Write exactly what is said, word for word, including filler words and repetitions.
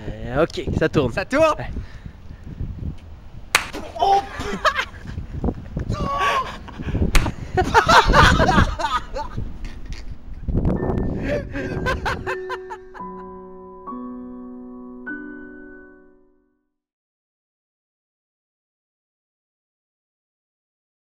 Euh, ok, ça tourne. Ça tourne. Ouais. Oh putain.